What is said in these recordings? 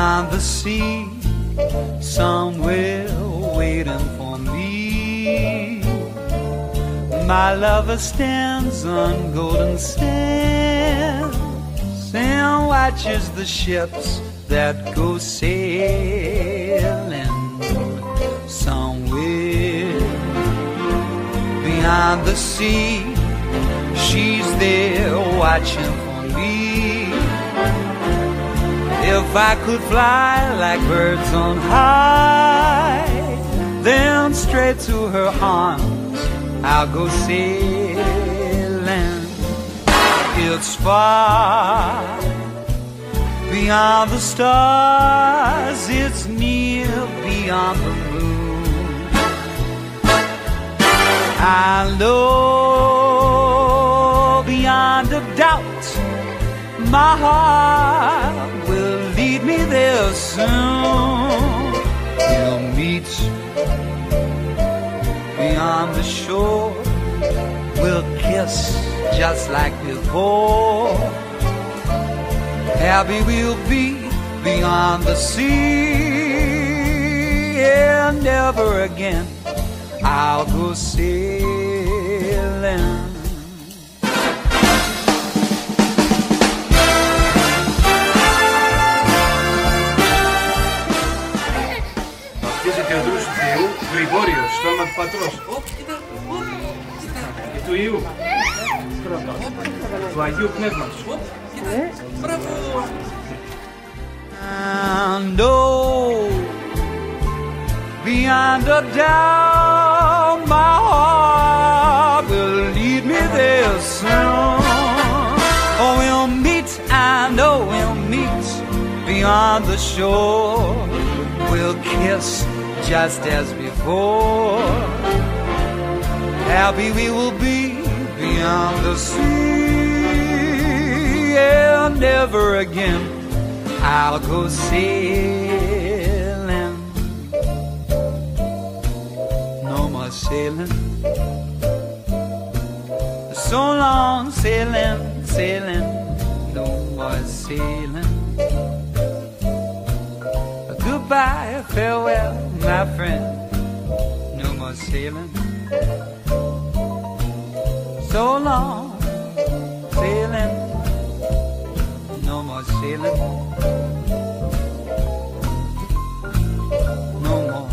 beyond the sea, somewhere waiting for me. My lover stands on golden sands and watches the ships that go sailing. Somewhere beyond the sea, she's there watching for me. If I could fly like birds on high, then straight to her arms I'll go sailing. It's far beyond the stars, it's near beyond the moon. I know beyond a doubt my heart will lead me there soon. We'll meet beyond the shore, we'll kiss just like before. Happy we'll be beyond the sea, and never again I'll go sailing. Βαφτίζεται ο δρούς του Θεού, Γρηγόριος, στο όνομα του Πατρός. Και του Υιού. Του Αγίου Πνεύματος. And oh, beyond a doubt, my heart will lead me there soon. Oh, we'll meet, I know we'll meet beyond the shore. We'll kiss just as before. Happy we will be beyond the sea, and never again I'll go sailing. No more sailing. So long sailing, sailing. No more sailing. Goodbye, farewell, my friend. No more sailing. So long sailing. No more sailing. No more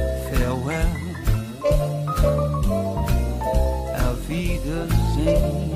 farewell. Auf Wiedersehen.